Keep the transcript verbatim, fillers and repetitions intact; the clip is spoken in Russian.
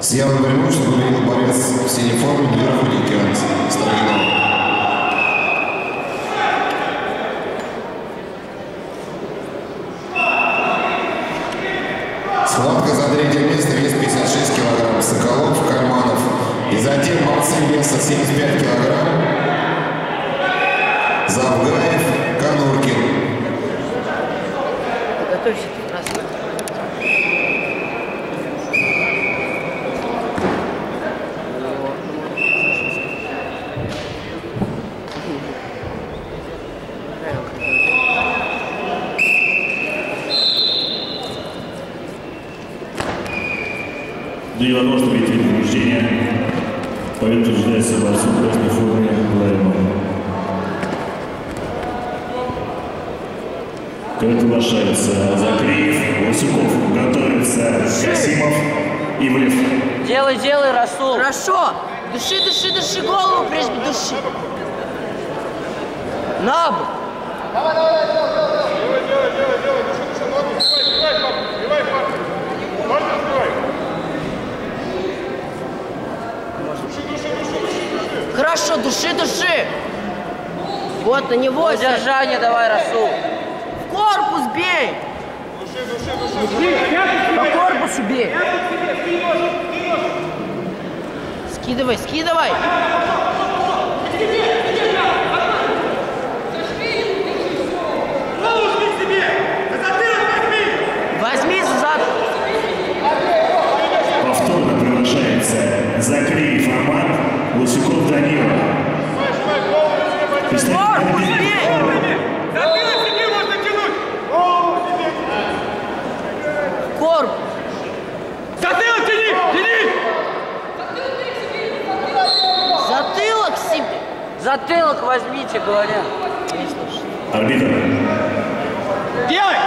С явным преимуществом выиграл борец в синей форме Двер Худикян. Строгинов. Схватка за третье место, вес пятьдесят шесть килограмм. Соколов, Кальманов. И затем молодцы веса семьдесят пять килограмм. Завгаев, Конуркин. Готовься, красный. девяносто битвы награждения. Победа утверждается борцу в красной форме Лайман. Приглашается Закриев, Васюков, готовится Касимов, Ивлев. Делай, делай, Расул. Хорошо. Дыши, дыши, дыши, голову прежде дыши. На бок. Давай, давай, давай, давай. Делай, делай, делай, делай. Дыши, дыши, ногу. Сбивай, сбивай, папа. Сбивай, папа. Можно сбивай. Дыши, дыши, дыши, дыши, дыши. Хорошо, дыши, дыши. Вот на него. Держание давай, Расул. В корпус бей. Души, души, души. По корпусу бей. Скидывай, скидывай. Возьми зад. Повторно приглашается Закриев Роман, Васюков Данила. Корпус бей. Корпус. Затылок тяни! Тяни! Затылок себе. Затылок возьмите, говорят. Арбитр. Делай!